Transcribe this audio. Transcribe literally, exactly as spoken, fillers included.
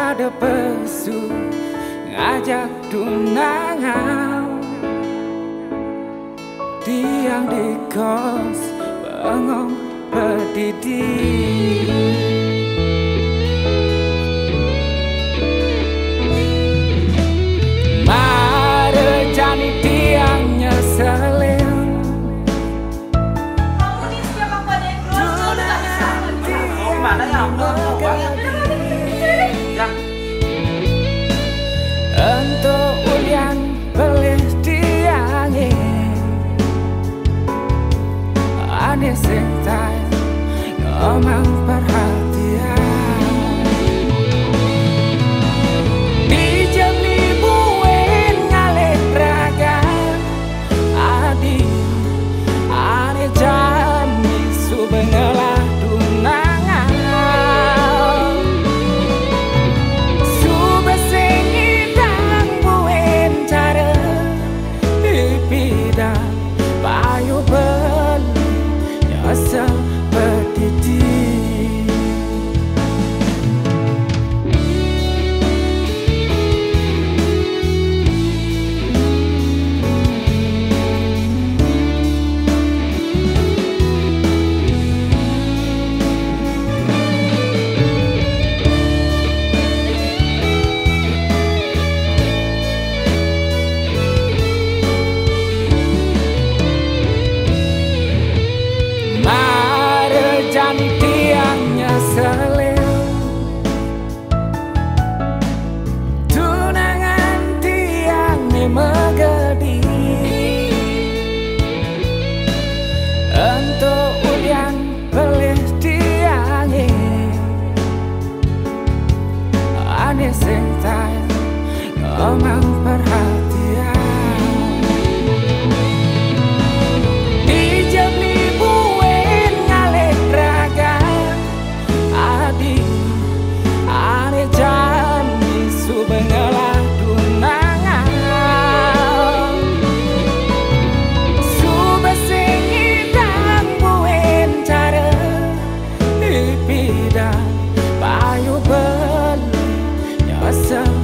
ada pesu ngajak tunangan, tiang di kos bengong berdidi. Mare jani tiangnya selin, untuk ulian belis diangin, ane sing tay ngomong perhatian. Dijem libuin ngalih ragan, adi ane jani subengelah tunangan. Sube sing idang buin cara ipidang payu beli nyasa berdidi. Jani tiangnya selil, tunangan tiangnya megedi. Untuk ulian belis diangin, ane sing tay ngomong perhatian. Payu beli nyasa